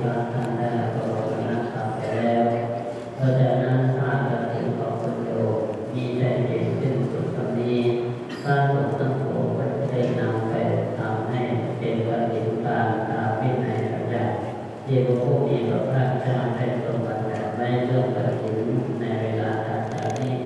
พระท่านได้เคารพนับธรรมไปแล้วเพราะฉะนั้นพระกฐินของคุณโยมมีแต่เหตุสิ้นสุดตรงนี้พระสงฆ์ทั้งปวงก็จะได้นำไปทำให้เป็นกฐินตามวินัยบัญญัติที่พระผู้มีพระภาคเจ้าได้ทรงบัญญัติไว้เรื่องกฐินในเวลาถัดจากนี้